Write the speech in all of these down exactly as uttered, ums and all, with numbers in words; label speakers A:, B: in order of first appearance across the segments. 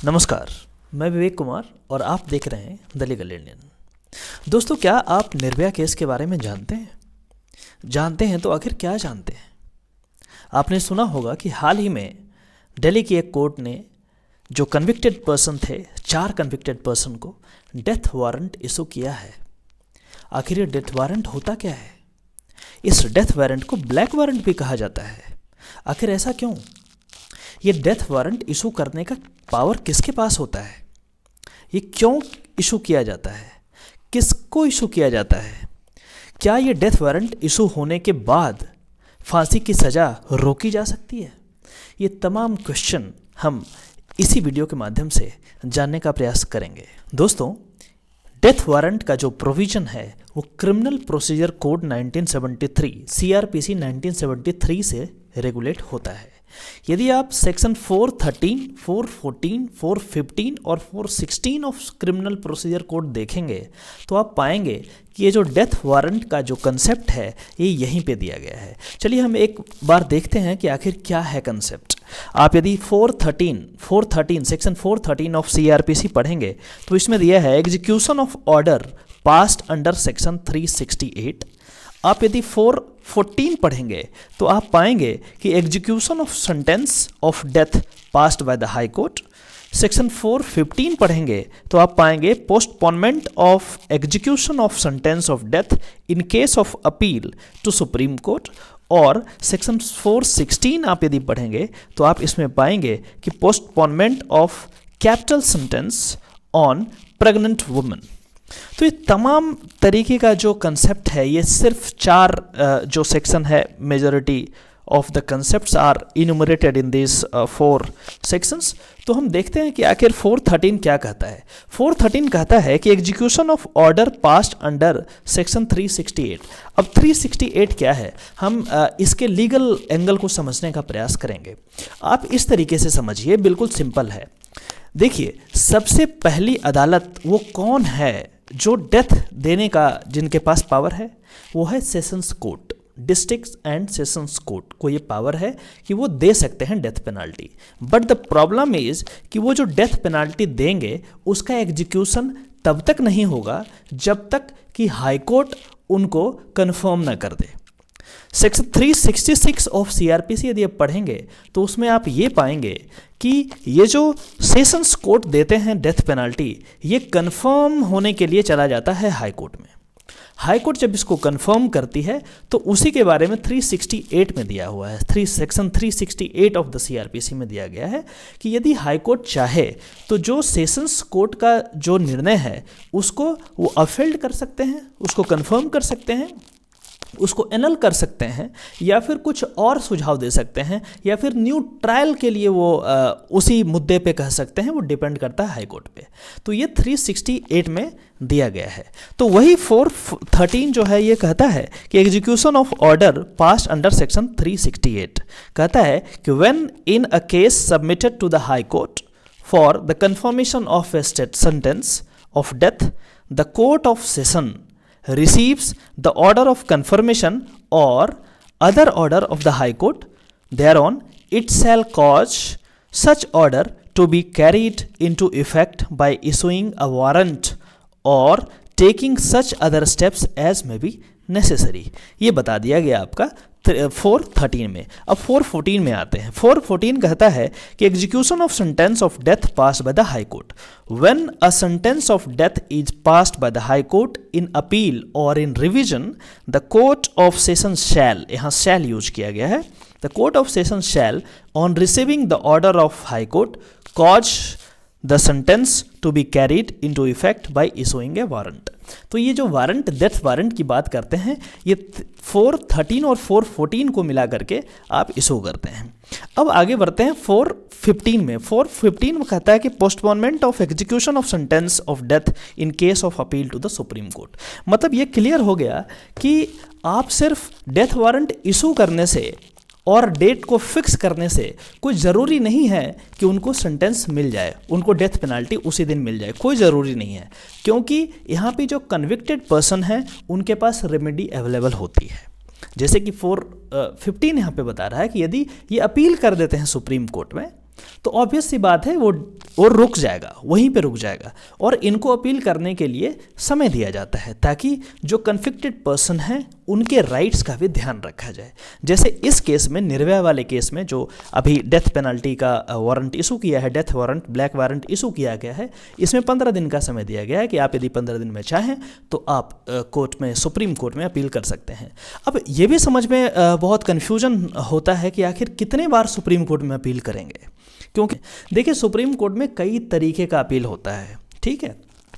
A: नमस्कार, मैं विवेक कुमार और आप देख रहे हैं द लीगल इंडियन। दोस्तों, क्या आप निर्भया केस के बारे में जानते हैं? जानते हैं तो आखिर क्या जानते हैं? आपने सुना होगा कि हाल ही में दिल्ली की एक कोर्ट ने जो कन्विक्टेड पर्सन थे, चार कन्विक्टेड पर्सन को डेथ वारंट इशू किया है। आखिर ये डेथ वारंट होता क्या है? इस डेथ वारंट को ब्लैक वारंट भी कहा जाता है। आखिर ऐसा क्यों? ये डेथ वारंट इशू करने का पावर किसके पास होता है? ये क्यों इशू किया जाता है? किसको इशू किया जाता है? क्या ये डेथ वारंट इशू होने के बाद फांसी की सज़ा रोकी जा सकती है? ये तमाम क्वेश्चन हम इसी वीडियो के माध्यम से जानने का प्रयास करेंगे। दोस्तों, डेथ वारंट का जो प्रोविज़न है वो criminal procedure code nineteen seventy three CrPC nineteen seventy three से रेगुलेट होता है। यदि आप section four thirteen, four fourteen, four fifteen और four sixteen of criminal procedure code देखेंगे तो आप पाएंगे कि ये जो डेथ वारंट का जो कंसेप्ट है ये यहीं पे दिया गया है। चलिए हम एक बार देखते हैं कि आखिर क्या है कंसेप्ट। आप यदि four thirteen, four thirteen section four thirteen of CrPC पढ़ेंगे तो इसमें दिया है execution of order passed under section three sixty eight. आप यदि फोर फोर्टीन पढ़ेंगे तो आप पाएंगे कि execution of sentence of death passed by the high court. Section four fifteen पढ़ेंगे तो आप पाएंगे postponement of execution of sentence of death in case of appeal to supreme court. और सेक्शन फोर सिक्सटीन आप यदि पढ़ेंगे तो आप इसमें पाएंगे कि postponement of capital sentence on pregnant women. तो ये तमाम तरीके का जो कंसेप्ट है, ये सिर्फ चार जो सेक्शन है, majority of the concepts are enumerated in this four sections. तो हम देखते हैं कि आखिर फोर थर्टीन क्या कहता है। फोर थर्टीन कहता है कि execution of order passed under section three sixty eight. अब थ्री सिक्सटी एट क्या है, हम uh, इसके लीगल एंगल को समझने का प्रयास करेंगे। आप इस तरीके से समझिए, बिल्कुल सिंपल है। देखिए, सबसे पहली अदालत वो कौन है जो डेथ देने का जिनके पास पावर है? वो है sessions court. District and sessions court को ये पावर है कि वो दे सकते हैं death penalty. But the problem is कि वो जो डेथ पेनाल्टी देंगे उसका एग्जीक्यूशन तब तक नहीं होगा जब तक कि हाई कोर्ट उनको कन्फर्म ना कर दे। Section three sixty six of CrPC यदि आप पढ़ेंगे तो उसमें आप ये पाएंगे कि ये जो सेशंस कोर्ट देते हैं डेथ पेनाल्टी, ये कंफर्म होने के लिए चला जाता है हाई कोर्ट में। हाई कोर्ट जब इसको कंफर्म करती है तो उसी के बारे में थ्री सिक्सटी एट में दिया हुआ है, three section three sixty eight of the CrPC में दिया गया है कि यदि हाई कोर्ट चाहे तो जो सेशंस कोर्ट का जो निर्णय है उसको वो अपील कर सकते हैं, उसको कंफर्म कर सकते हैं, उसको एनल कर सकते हैं, या फिर कुछ और सुझाव दे सकते हैं, या फिर न्यू ट्रायल के लिए वो आ, उसी मुद्दे पे कह सकते हैं। वो डिपेंड करता है हाई कोर्ट पे। तो ये थ्री सिक्सटी एट में दिया गया है। तो वही फोर थर्टीन जो है ये कहता है कि execution of order passed under section three sixty eight कहता है कि when in a case submitted to the high court for the confirmation of a state sentence of death, the court of session receives the order of confirmation or other order of the High Court thereon, it shall cause such order to be carried into effect by issuing a warrant or taking such other steps as may be necessary। ये बता दिया गया आपका four thirteen में। अब four fourteen में आते हैं। फोर फोर्टीन कहता है कि execution of sentence of death passed by the high court, when a sentence of death is passed by the high court in appeal और in revision, the court of session shall, यहाँ shall use किया गया है, the court of session shall on receiving the order of high court cause the sentence to be carried into effect by issuing a warrant. तो ये जो warrant, death warrant की बात करते हैं, ये फोर थर्टीन और फोर फोर्टीन को मिला करके आप इशू करते हैं। अब आगे बढ़ते हैं फोर फिफ्टीन में। फोर फिफ्टीन में कहता है कि postponement of execution of sentence of death in case of appeal to the supreme court. मतलब ये क्लियर हो गया कि आप सिर्फ डेथ वारंट इशू करने से और डेट को फिक्स करने से कोई ज़रूरी नहीं है कि उनको सेंटेंस मिल जाए, उनको डेथ पेनाल्टी उसी दिन मिल जाए, कोई ज़रूरी नहीं है। क्योंकि यहाँ पे जो कन्विक्टेड पर्सन है उनके पास रेमेडी अवेलेबल होती है। जैसे कि फोर फिफ्टीन यहाँ पे बता रहा है कि यदि ये अपील कर देते हैं सुप्रीम कोर्ट में तो ऑब्वियस सी बात है वो और रुक जाएगा, वहीं पे रुक जाएगा और इनको अपील करने के लिए समय दिया जाता है ताकि जो कन्विक्टेड पर्सन हैं उनके राइट्स का भी ध्यान रखा जाए। जैसे इस केस में, निर्भया वाले केस में जो अभी डेथ पेनल्टी का वारंट इशू किया है, death warrant, black warrant issue किया गया है, इसमें पंद्रह दिन का समय दिया गया है कि आप यदि पंद्रह दिन में चाहें तो आप कोर्ट में, सुप्रीम कोर्ट में अपील कर सकते हैं। अब ये भी समझ में आ, बहुत कन्फ्यूजन होता है कि आखिर कितने बार सुप्रीम कोर्ट में अपील करेंगे, क्योंकि देखिए सुप्रीम कोर्ट में कई तरीके का अपील होता है, ठीक है।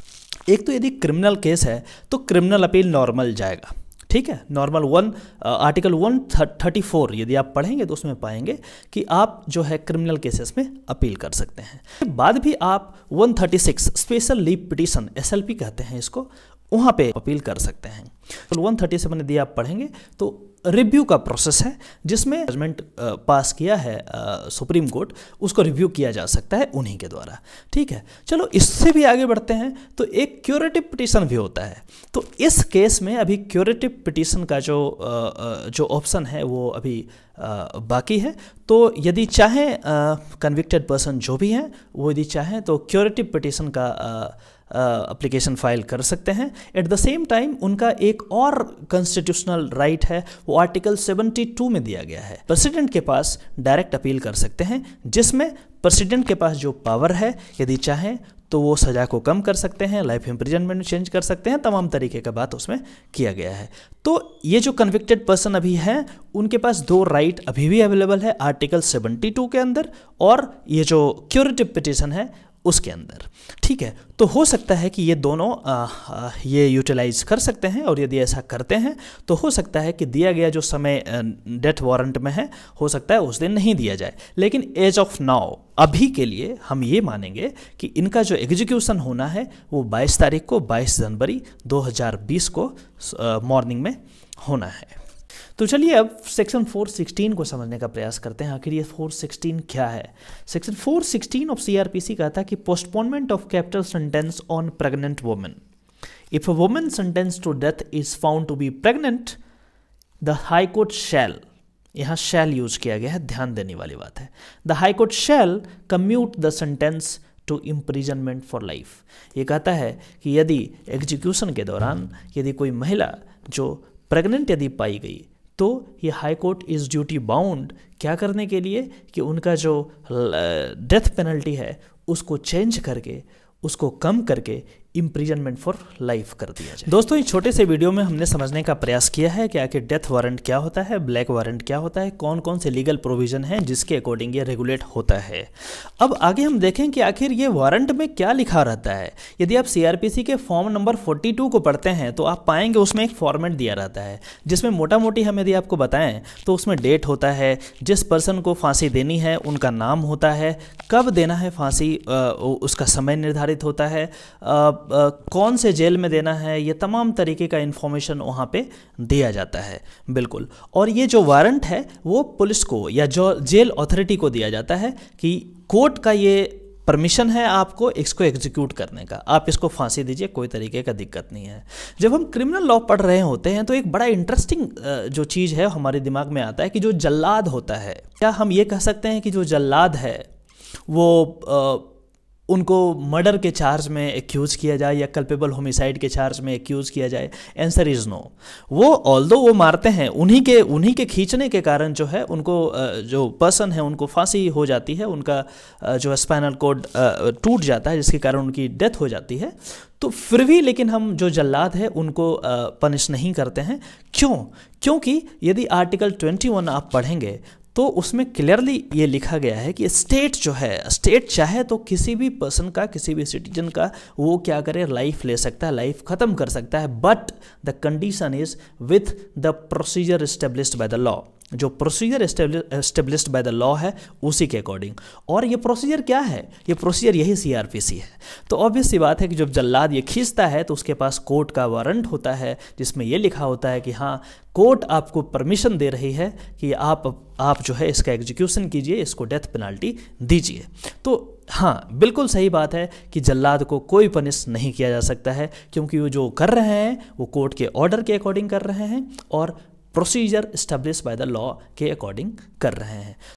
A: एक तो यदि क्रिमिनल केस है तो क्रिमिनल अपील नॉर्मल जाएगा, ठीक है। Normal one article one thirty four यदि आप पढ़ेंगे तो उसमें पाएंगे कि आप जो है क्रिमिनल केसेस में अपील कर सकते हैं। बाद भी आप one thirty six special leave petition, S L P कहते हैं इसको, वहाँ पे अपील कर सकते हैं। तो वन थर्टी सेवन यदि आप पढ़ेंगे तो रिव्यू का प्रोसेस है जिसमें जजमेंट पास किया है सुप्रीम कोर्ट, उसको रिव्यू किया जा सकता है उन्हीं के द्वारा, ठीक है। चलो इससे भी आगे बढ़ते हैं तो एक क्यूरेटिव पिटीशन भी होता है। तो इस केस में अभी क्यूरेटिव पिटीशन का जो जो ऑप्शन है वो अभी बाकी है। तो यदि चाहें कन्विक्टेड पर्सन जो भी हैं वो यदि चाहें तो क्यूरेटिव पिटीशन का एप्लीकेशन फाइल कर सकते हैं। एट द सेम टाइम उनका एक और कॉन्स्टिट्यूशनल राइट है, वो आर्टिकल सेवेंटी टू में दिया गया है। प्रेसिडेंट के पास डायरेक्ट अपील कर सकते हैं, जिसमें प्रेसिडेंट के पास जो पावर है यदि चाहें तो वो सज़ा को कम कर सकते हैं, लाइफ इम्प्रिजनमेंट चेंज कर सकते हैं, तमाम तरीके का बात उसमें किया गया है। तो ये जो कन्विक्टेड पर्सन अभी हैं उनके पास दो राइट अभी भी अवेलेबल है, आर्टिकल सेवेंटी टू के अंदर और ये जो क्यूरेटिव पिटीशन है उसके अंदर, ठीक है। तो हो सकता है कि ये दोनों आ, आ, ये यूटिलाइज कर सकते हैं और यदि ऐसा करते हैं तो हो सकता है कि दिया गया जो समय डेथ वारंट में है हो सकता है उस दिन नहीं दिया जाए। लेकिन एज ऑफ नाउ अभी के लिए हम ये मानेंगे कि इनका जो एग्जीक्यूशन होना है वो बाईस तारीख को, बाईस जनवरी दो हज़ार बीस को मॉर्निंग में होना है। तो चलिए अब सेक्शन फोर सिक्सटीन को समझने का प्रयास करते हैं, आखिर ये फोर सिक्सटीन क्या है। Section four sixteen of CrPC कहता है कि postponement of capital sentence on pregnant women. If a woman sentence to death is found to be pregnant, the high court shall, यहाँ शैल यूज किया गया है, ध्यान देने वाली बात है। The high court shall commute the sentence to imprisonment for life. ये कहता है कि यदि एग्जीक्यूशन के दौरान यदि कोई महिला जो प्रेग्नेंट यदि पाई गई तो ये high court is duty bound क्या करने के लिए कि उनका जो डेथ पेनल्टी है उसको चेंज करके, उसको कम करके इम्प्रिजनमेंट फॉर लाइफ कर दिया जाए। दोस्तों इस छोटे से वीडियो में हमने समझने का प्रयास किया है कि आखिर डेथ वारंट क्या होता है, ब्लैक वारंट क्या होता है, कौन कौन से लीगल प्रोविजन हैं जिसके अकॉर्डिंग ये रेगुलेट होता है। अब आगे हम देखें कि आखिर ये वारंट में क्या लिखा रहता है। यदि आप सीआरपीसी के फॉर्म नंबर फोर्टी टू को पढ़ते हैं तो आप पाएंगे उसमें एक फॉर्मेट दिया रहता है जिसमें मोटा मोटी हम यदि आपको बताएं तो उसमें डेट होता है, जिस पर्सन को फांसी देनी है उनका नाम होता है, कब देना है फांसी उसका समय निर्धारित होता है, कौन से जेल में देना है, ये तमाम तरीके का इन्फॉर्मेशन वहाँ पे दिया जाता है, बिल्कुल। और ये जो वारंट है वो पुलिस को या जो जेल अथॉरिटी को दिया जाता है कि कोर्ट का ये परमिशन है आपको इसको एग्जीक्यूट करने का, आप इसको फांसी दीजिए, कोई तरीके का दिक्कत नहीं है। जब हम क्रिमिनल लॉ पढ़ रहे होते हैं तो एक बड़ा इंटरेस्टिंग जो चीज़ है हमारे दिमाग में आता है कि जो जल्लाद होता है, क्या हम ये कह सकते हैं कि जो जल्लाद है वो आ, उनको मर्डर के चार्ज में एक्यूज किया जाए या कल्पेबल होमिसाइड के चार्ज में एक्यूज किया जाए? Answer is no. वो ऑल्दो वो मारते हैं, उन्हीं के उन्हीं के खींचने के कारण जो है उनको जो पर्सन है उनको फांसी हो जाती है, उनका जो स्पाइनल कॉर्ड टूट जाता है जिसके कारण उनकी डेथ हो जाती है। तो फिर भी लेकिन हम जो जल्लाद है उनको पनिश नहीं करते हैं। क्यों? क्योंकि यदि आर्टिकल ट्वेंटी वन आप पढ़ेंगे तो उसमें क्लियरली ये लिखा गया है कि स्टेट जो है, स्टेट चाहे तो किसी भी पर्सन का, किसी भी सिटीजन का वो क्या करे, लाइफ ले सकता है, लाइफ ख़त्म कर सकता है, but the condition is with the procedure established by the law. जो procedure established by the law है उसी के अकॉर्डिंग। और ये प्रोसीजर क्या है? ये प्रोसीजर यही सीआरपीसी है। तो ऑब्वियस सी बात है कि जब जल्लाद ये खींचता है तो उसके पास कोर्ट का वारंट होता है जिसमें ये लिखा होता है कि हाँ कोर्ट आपको परमिशन दे रही है कि आप आप जो है इसका एग्जीक्यूशन कीजिए, इसको डेथ पेनल्टी दीजिए। तो हाँ बिल्कुल सही बात है कि जल्लाद को कोई पनिश नहीं किया जा सकता है क्योंकि वो जो कर रहे हैं वो कोर्ट के ऑर्डर के अकॉर्डिंग कर रहे हैं और procedure establish by the law के अकॉर्डिंग कर रहे हैं।